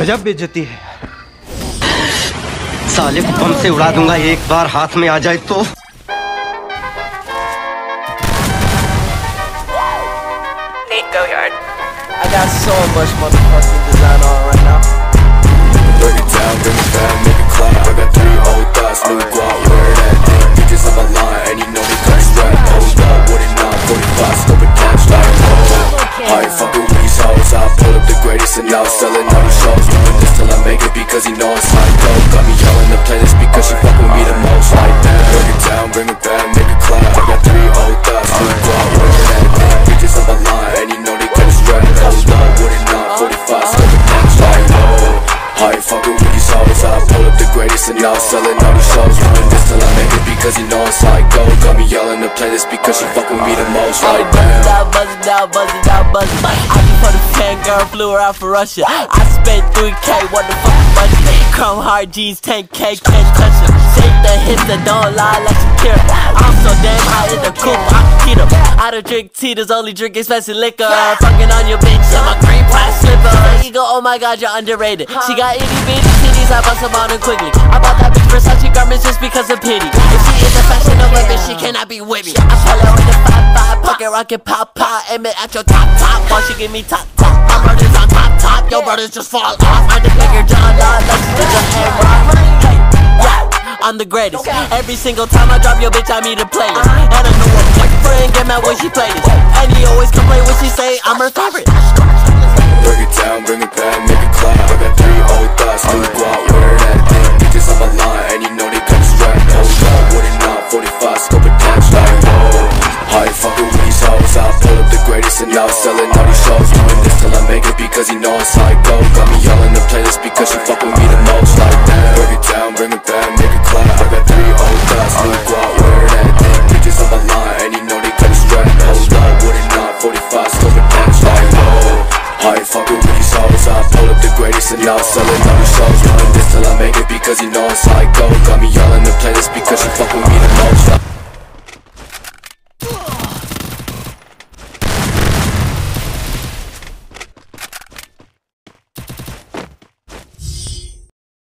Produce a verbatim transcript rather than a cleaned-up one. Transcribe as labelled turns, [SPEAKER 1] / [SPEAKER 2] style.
[SPEAKER 1] गजब बेइज्जती है। साले को बम से उड़ा दूंगा एक बार हाथ में आ जाए तो।
[SPEAKER 2] Go yard. I got so much motherfucking design on right now.
[SPEAKER 3] Break it down, bring it back, make it clap. I got three old thoughts, new guap, wear that thing. Bitches on my line, and you know they cut strap. Hold up, what it not, forty-five, scope attached like oh. I ain't fucking with these hoes, I pull up the greatest and now selling all these shows. Doing this till I make it because he know it's like dope. Got me yelling the playlist because she fuck with me the most like that. Break it down, bring it back, make it clap. I got three old thoughts, new guap, wear that thing. Bitches on my line, and you know they cut strap. Hold up, what it not, forty-five, scope attached like oh. I ain't fucking with these hoes, I pull up the greatest and now selling all these shows. Doing this till I make it because he know it's like gold. Got me yelling the playlist because she fuck with me the most like damn.
[SPEAKER 2] Buzz it out, buzz it out, buzz it out, buzz it. I just put a fan girl, flew her out for Russia. I spent three K, what the fuck budget? Chrome hard jeans, ten K, can't touch it. Shake the hits that don't lie like Shakira. I'm so damn high in the coupe, I'm keto. I don't drink Tito's, only drink expensive liquor. Fucking on your bitch in my green plastic slipper. Ego, oh my god, you're underrated. She got itty bitty titties, I bust them on her quickly. I bought that bitch Versace garments just because of pity. If she is a fashion of a bitch, she cannot be with me. I pull her in the five five, pocket rocket pop pop, aim it at your top top. While she give me top top, my brothers on top top, your brothers just fall off. I just make her John Lord, like she did the hand rock. Hey, yeah, I'm the greatest. Every single time I drop your bitch, I meet a playlist. And I know her boyfriend get mad when she play this. And he always complain when she say I'm her favorite.
[SPEAKER 3] Break it down, bring it back, make it clap. I got three old thoughts, new guap, wear that thing. Bitches on my line, and you know they cut strap. Hold up, what it not, forty-five, scope attached like whoa. I ain't fucking with these hoes, I pull up the greatest and now selling all these shows. Doing this till I make it because he know it's like gold. Got me yelling the playlist because she fuck with me the most like that. Break it down, bring it back, make it clap. I got three old thoughts, new guap, wear that thing. Bitches on my line, and you know they cut strap. Hold up, what it not, forty-five, scope attached like whoa. I ain't fucking with these hoes, I pull up the greatest and now selling all these shows. Doing this till I make it because he know it's like gold. Got me yelling the playlist because she fuck with me the most like